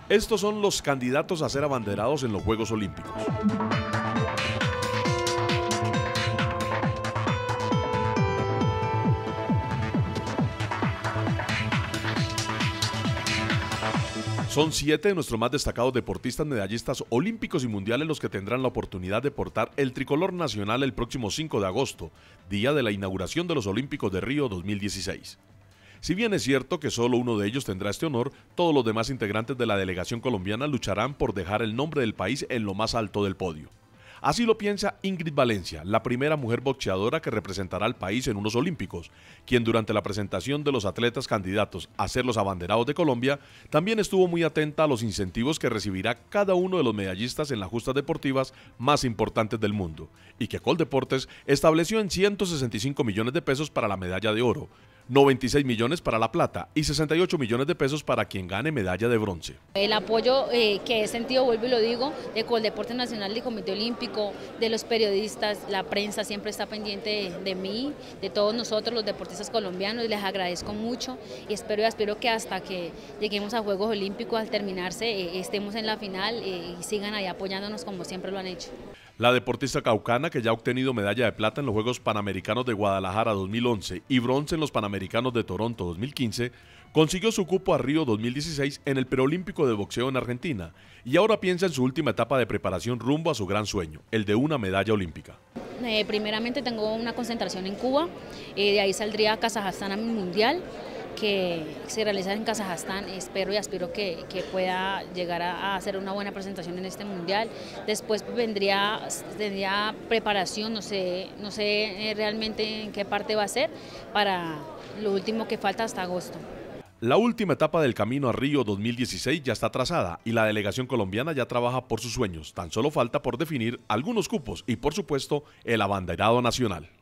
Estos son los candidatos a ser abanderados en los Juegos Olímpicos. Son 7 de nuestros más destacados deportistas medallistas olímpicos y mundiales los que tendrán la oportunidad de portar el tricolor nacional el próximo 5 de agosto, día de la inauguración de los Olímpicos de Río 2016. Si bien es cierto que solo uno de ellos tendrá este honor, todos los demás integrantes de la delegación colombiana lucharán por dejar el nombre del país en lo más alto del podio. Así lo piensa Ingrid Valencia, la primera mujer boxeadora que representará al país en unos Olímpicos, quien durante la presentación de los atletas candidatos a ser los abanderados de Colombia, también estuvo muy atenta a los incentivos que recibirá cada uno de los medallistas en las justas deportivas más importantes del mundo, y que Coldeportes estableció en 165 millones de pesos para la medalla de oro, 96 millones para la plata y 68 millones de pesos para quien gane medalla de bronce. El apoyo que he sentido, vuelvo y lo digo, de Coldeportes Nacional, del Comité Olímpico, de los periodistas, la prensa siempre está pendiente de mí, de todos nosotros los deportistas colombianos, y les agradezco mucho y espero y aspiro que hasta que lleguemos a Juegos Olímpicos, al terminarse, estemos en la final y sigan ahí apoyándonos como siempre lo han hecho. La deportista caucana, que ya ha obtenido medalla de plata en los Juegos Panamericanos de Guadalajara 2011 y bronce en los Panamericanos de Toronto 2015, consiguió su cupo a Río 2016 en el Preolímpico de boxeo en Argentina y ahora piensa en su última etapa de preparación rumbo a su gran sueño, el de una medalla olímpica. Primeramente tengo una concentración en Cuba, de ahí saldría a Kazajstán a mi mundial, que se realiza en Kazajstán. Espero y aspiro que pueda llegar a hacer una buena presentación en este mundial. Después tendría preparación, no sé realmente en qué parte va a ser, para lo último que falta hasta agosto. La última etapa del camino a Río 2016 ya está trazada y la delegación colombiana ya trabaja por sus sueños. Tan solo falta por definir algunos cupos y, por supuesto, el abanderado nacional.